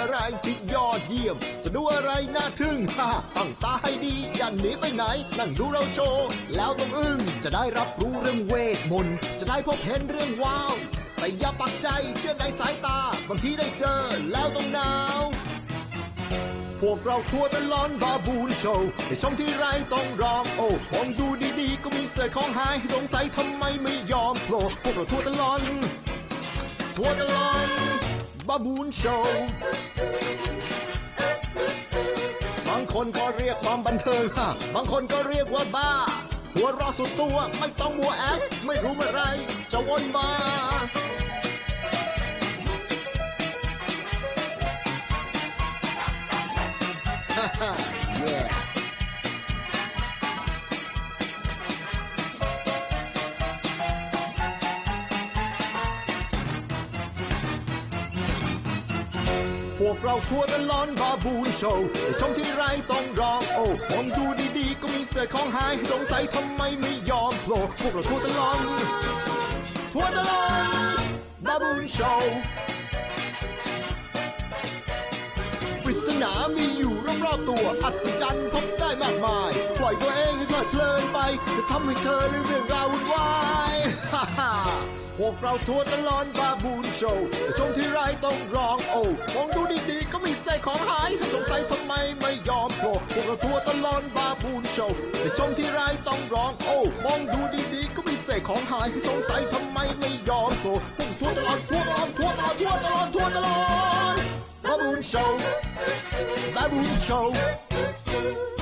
อะไรที่ยอดเยี่ยมจะดูอะไรน่าทึ่งตั้งตาให้ดีอย่าหนีไปไหนนั่งดูเราโชว์แล้วต้องอึ้งจะได้รับรู้เรื่องเวทมนต์จะได้พบเห็นเรื่องว้าวแต่อย่าปักใจเชื่อในสายตาบางทีได้เจอแล้วต้องหนาวพวกเราทัวร์ตลอดบาบูนโชว์ในช่องที่ไรต้องร้องโอ้มองดูดีๆก็มีเศษของหายให้สงสัยทำไมไม่ยอมโผล่พวกเราทัวร์ตลอดบาบูนโชว์บางคนก็เรียกความบันเทิงบางคนก็เรียกว่าบ้าหัวเราะสุดตัวไม่ต้องมัวแอบไม่รู้เมื่อไรจะวนมาพวกเราทัวร์ตลอดบาบูนโชว์ในช่องที่ไรต้องร้องโอ้มองดูดีๆก็มีเศษของหายสงสัยทำไมไม่ยอมโผล่พวกเราทัวร์ตลอดบาบูนโชว์ปริศนามีอยู่รอบๆตัวอัศจรรย์พบได้มากมายปล่อยตัวเองให้เพลิดเพลินไปจะทำให้เธอได้เรื่องราววุ่นวายพวกเราทัวร์ตลอดบาบูนโชว์ในช่วงที่ไรต้องร้องโอ้มองดูดีๆก็มีเศษของหายสงสัยทำไมไม่ยอมโผล่พวกเราทัวร์ตลอดบาบูนโชว์ในช่วงที่ไรต้องร้องโอ้มองดูดีๆก็มีเศษของหายสงสัยทำไมไม่ยอมโผล่พวกทัวร์ตลอดบาบูนโชว์